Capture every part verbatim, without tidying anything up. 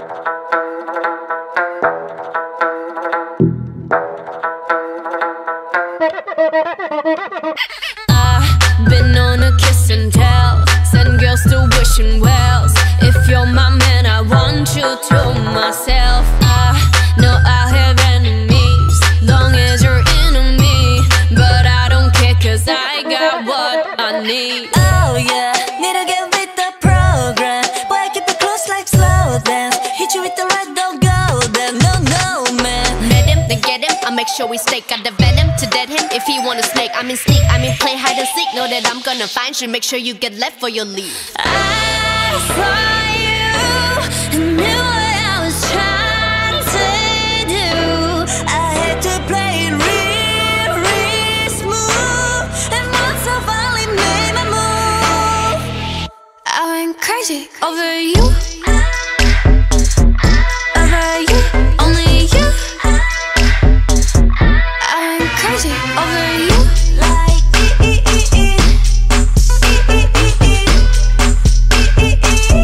I've been on a kiss and tell, send girls to wishing wells. If you're my man, I want you to myself. I know I'll have enemies, long as you're into me. But I don't care, cause I got what I need. Oh yeah, need to get with the program. Boy, I keep it close like slow dance. Hit you with the right, don't go there. No, no, man. Met him, then get him, I'll make sure we stake out the venom to dead him. If he wanna snake, I mean sneak, I mean play hide and seek. Know that I'm gonna find you, make sure you get left for your leave. I saw you and knew what I was trying to do. I had to play it real, real smooth. And once I finally made my move, I went crazy over you, over you, only you. I went crazy over you, like e e e e e e e e e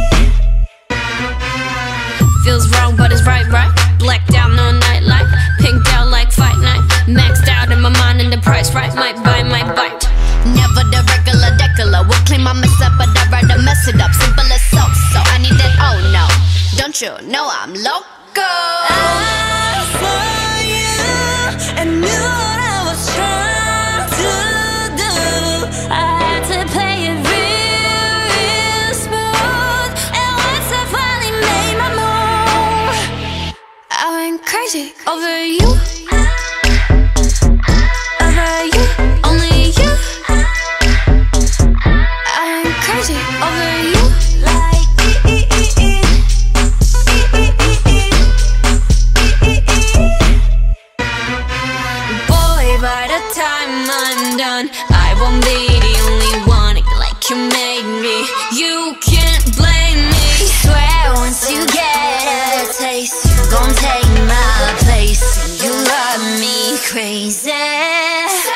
e. Feels wrong, but it's right, right. Blacked out, no nightlight. Pinked out like fight night. Maxed out in my mind and the price right. Might buy, might bite. Never the regular decular. Would claim I mess up, but I'd rather mess it up. Simple as so, so I need that, oh no. Don't you know I'm loco? I saw you and knew what I was trying to do. I had to play it real, real smooth. And once I finally made my move, I went crazy over you, over you, only you. I went crazy over you, like e e e e e e e e e. Boy, by the time I'm done, I won't be the only one like you made me. You can't blame me. Swear once you get a taste, you gon' take my place. You love me crazy.